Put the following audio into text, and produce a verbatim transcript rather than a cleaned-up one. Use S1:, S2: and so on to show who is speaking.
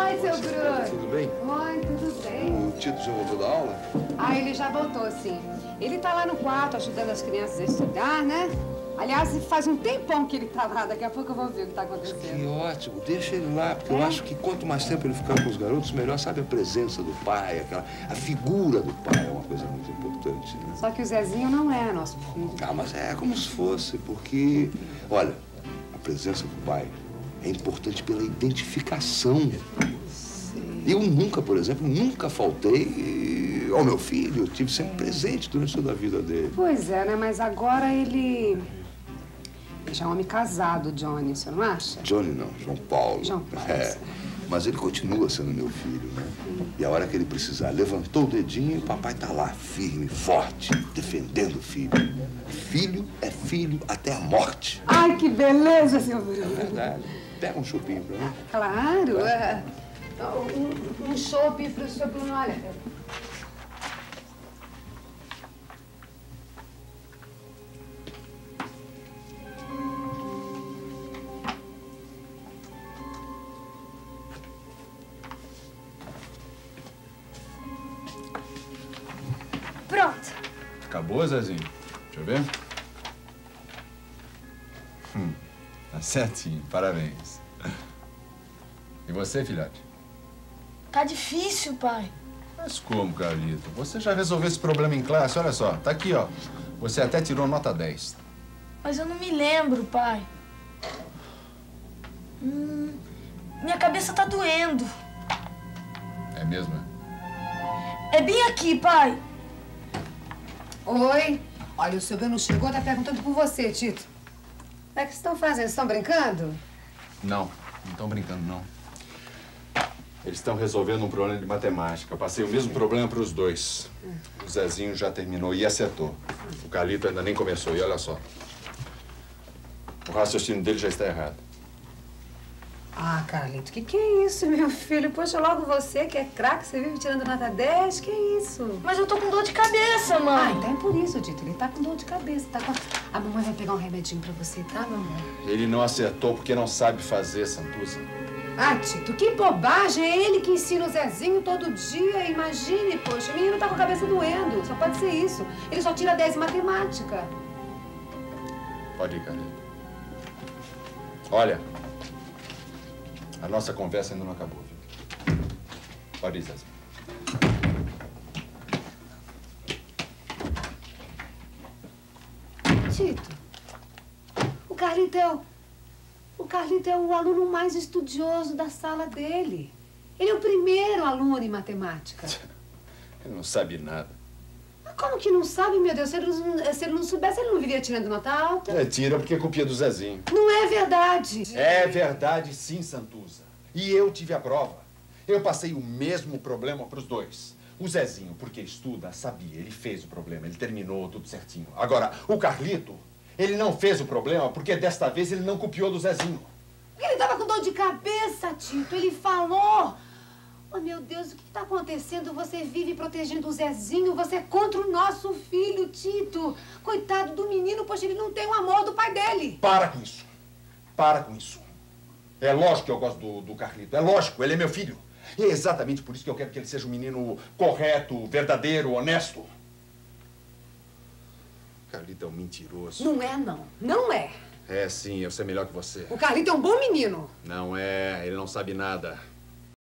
S1: Oi, seu Bruno.
S2: Tudo bem?
S1: Oi, tudo bem.
S2: O Tito já voltou da aula?
S1: Ah, ele já voltou, sim. Ele tá lá no quarto ajudando as crianças a estudar, né? Aliás, faz um tempão que ele tá lá. Daqui a pouco eu vou ver o que tá acontecendo.
S2: Que ótimo. Deixa ele lá, porque
S1: É?
S2: eu acho que quanto mais tempo ele ficar com os garotos, melhor, sabe, a presença do pai, aquela, a figura do pai é uma coisa muito importante, né?
S1: Só que o Zezinho não é nosso filho.
S2: Ah, mas é como se fosse, porque, olha, a presença do pai é importante pela identificação.
S1: Sim.
S2: Eu nunca, por exemplo, nunca faltei ao meu filho. Eu estive sempre presente durante toda a vida dele.
S1: Pois é, né? Mas agora ele... Ele já é um homem casado, Johnny, você não acha?
S2: Johnny não, João Paulo.
S1: João Paulo,
S2: É.
S1: sim.
S2: Mas ele continua sendo meu filho, né?
S1: Sim.
S2: E a hora que ele precisar, levantou o dedinho e o papai tá lá, firme, forte, defendendo o filho. Filho é filho até a morte.
S1: Ai, que beleza, seu Bruno.
S2: É verdade. Pega um chupinho pra mim.
S1: Claro. É. Um, um chopp pro seu Bruno, olha.
S3: Pronto.
S4: Acabou, Zezinho? Deixa eu ver. Hum, tá certinho, parabéns. E você, filhote?
S3: Tá difícil, pai.
S4: Mas como, Carlito? Você já resolveu esse problema em classe? Olha só, tá aqui, ó. Você até tirou nota dez.
S3: Mas eu não me lembro, pai. Hum, minha cabeça tá doendo.
S4: É mesmo?
S3: É bem aqui, pai.
S1: Oi. Olha, o seu Bruno chegou, tá perguntando por você, Tito. O que é que vocês estão fazendo? Vocês estão brincando?
S4: Não, não estão brincando, não. Eles estão resolvendo um problema de matemática. Eu passei o mesmo problema para os dois. O Zezinho já terminou e acertou. O Carlito ainda nem começou. E olha só. O raciocínio dele já está errado.
S1: Ah, Carlito, que que é isso, meu filho? Poxa, logo você que é craque, você vive tirando nota dez, que isso?
S3: Mas eu tô com dor de cabeça,
S1: Ah,
S3: mãe.
S1: então é por isso, Tito. Ele tá com dor de cabeça, tá com... A mamãe vai pegar um remedinho pra você, tá, mamãe?
S4: Ele não acertou porque não sabe fazer, Santuza.
S1: Ah, Tito, que bobagem! É ele que ensina o Zezinho todo dia. Imagine, poxa, o menino tá com a cabeça doendo. Só pode ser isso. Ele só tira dez em matemática.
S4: Pode ir, Carlito. Olha, a nossa conversa ainda não acabou, viu? Pode ir, Zezinho.
S1: Tito, o Carlito é o... O Carlito é o aluno mais estudioso da sala dele. Ele é o primeiro aluno em matemática.
S4: Ele não sabe nada.
S1: Mas como que não sabe, meu Deus? Se ele não, se ele não soubesse, ele não viria tirando nota alta.
S4: É, tira porque é culpa do Zezinho.
S1: Não é verdade.
S4: É verdade, sim, Santuza. E eu tive a prova. Eu passei o mesmo problema para os dois. O Zezinho, porque estuda, sabia, ele fez o problema, ele terminou tudo certinho. Agora, o Carlito, ele não fez o problema porque desta vez ele não copiou do Zezinho.
S1: Ele tava com dor de cabeça, Tito. Ele falou. Oh, meu Deus, o que está acontecendo? Você vive protegendo o Zezinho. Você é contra o nosso filho, Tito. Coitado do menino, poxa, ele não tem o amor do pai dele.
S4: Para com isso. Para com isso. É lógico que eu gosto do, do Carlito. É lógico, ele é meu filho. E é exatamente por isso que eu quero que ele seja um menino correto, verdadeiro, honesto. Carlito é um mentiroso.
S1: Não é, não. Não é.
S4: É, sim, eu sei melhor que você.
S1: O Carlito é um bom menino.
S4: Não é, ele não sabe nada.